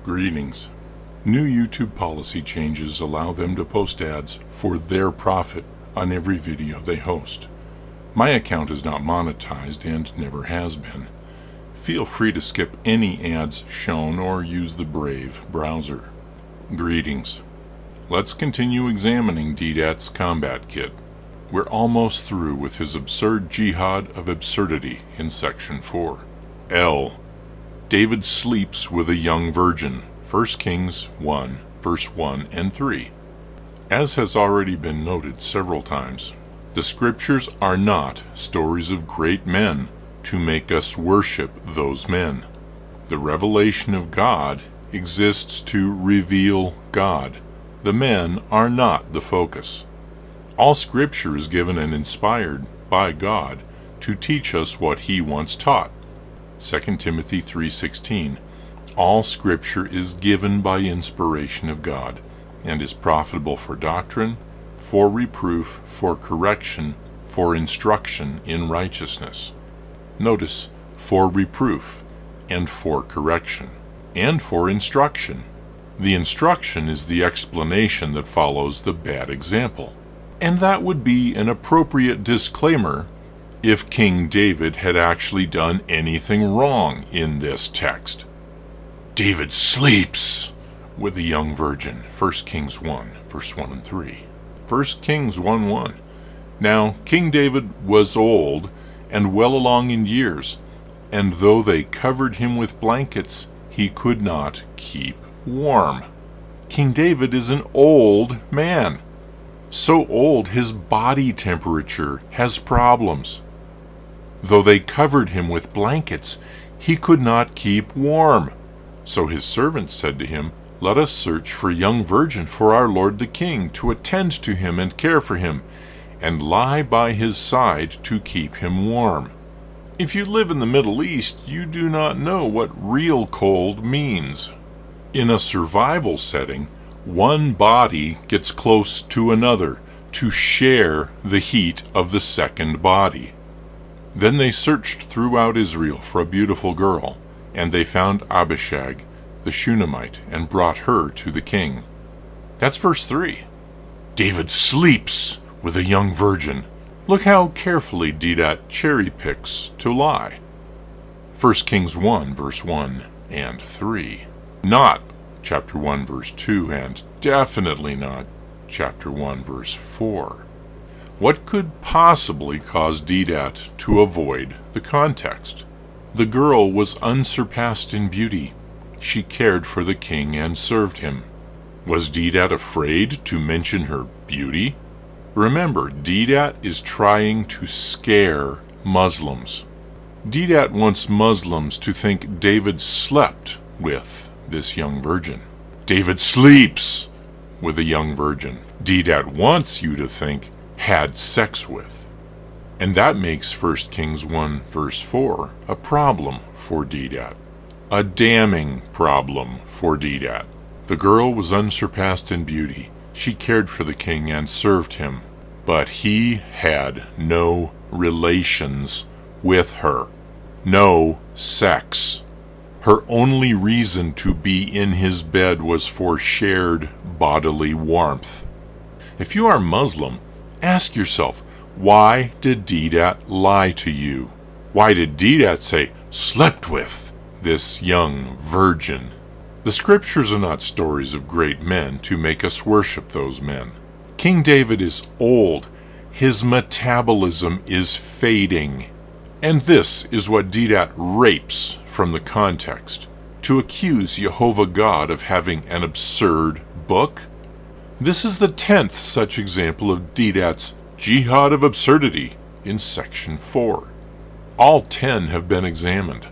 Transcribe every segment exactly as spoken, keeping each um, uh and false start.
Greetings. New YouTube policy changes allow them to post ads for their profit on every video they host. My account is not monetized and never has been. Feel free to skip any ads shown or use the Brave browser. Greetings. Let's continue examining Deedat's combat kit. We're almost through with his absurd jihad of absurdity in section four. L. David sleeps with a young virgin. First Kings one, verse one and three. As has already been noted several times, the scriptures are not stories of great men to make us worship those men. The revelation of God exists to reveal God. The men are not the focus. All scripture is given and inspired by God to teach us what he once taught. Second Timothy three sixteen. All scripture is given by inspiration of God, and is profitable for doctrine, for reproof, for correction, for instruction in righteousness. Notice, for reproof, and for correction, and for instruction. The instruction is the explanation that follows the bad example. And that would be an appropriate disclaimer if King David had actually done anything wrong in this text. David sleeps with a young virgin. First Kings one, verse one and three. First Kings one one. Now King David was old and well along in years, and though they covered him with blankets, he could not keep warm. King David is an old man. So old his body temperature has problems. Though they covered him with blankets, he could not keep warm. So his servants said to him, "Let us search for a young virgin for our lord the king, to attend to him and care for him, and lie by his side to keep him warm." If you live in the Middle East, you do not know what real cold means. In a survival setting, one body gets close to another to share the heat of the second body. Then they searched throughout Israel for a beautiful girl, and they found Abishag, the Shunammite, and brought her to the king. That's verse three. David sleeps with a young virgin. Look how carefully Deedat cherry picks to lie. First Kings one, verse one and three. Not chapter one, verse two, and definitely not chapter one, verse four. What could possibly cause Deedat to avoid the context? The girl was unsurpassed in beauty. She cared for the king and served him. Was Deedat afraid to mention her beauty? Remember, Deedat is trying to scare Muslims. Deedat wants Muslims to think David slept with this young virgin. David sleeps with a young virgin. Deedat wants you to think had sex with. And that makes First Kings one, verse four a problem for Deedat. A damning problem for Deedat. The girl was unsurpassed in beauty. She cared for the king and served him. But he had no relations with her. No sex. Her only reason to be in his bed was for shared bodily warmth. If you are Muslim, ask yourself, why did Deedat lie to you? Why did Deedat say, slept with this young virgin? The scriptures are not stories of great men to make us worship those men. King David is old. His metabolism is fading. And this is what Deedat rapes from the context. To accuse Jehovah God of having an absurd book? This is the tenth such example of Deedat's jihad of absurdity in section four. All ten have been examined.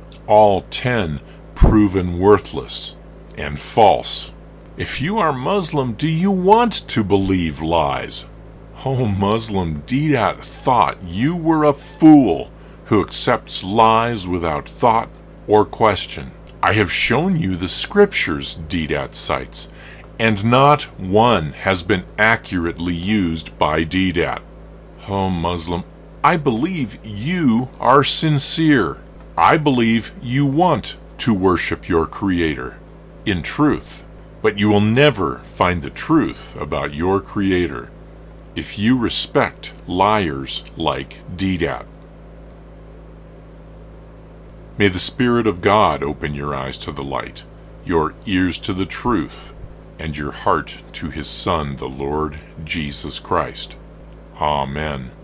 All ten proven worthless and false. If you are Muslim, do you want to believe lies? Oh, Muslim, Deedat thought you were a fool who accepts lies without thought or question. I have shown you the scriptures Deedat cites, and not one has been accurately used by Deedat. Oh, Muslim, I believe you are sincere. I believe you want to worship your Creator. in truth, but you will never find the truth about your Creator if you respect liars like Deedat. May the Spirit of God open your eyes to the light, your ears to the truth, and your heart to His Son, the Lord Jesus Christ. Amen.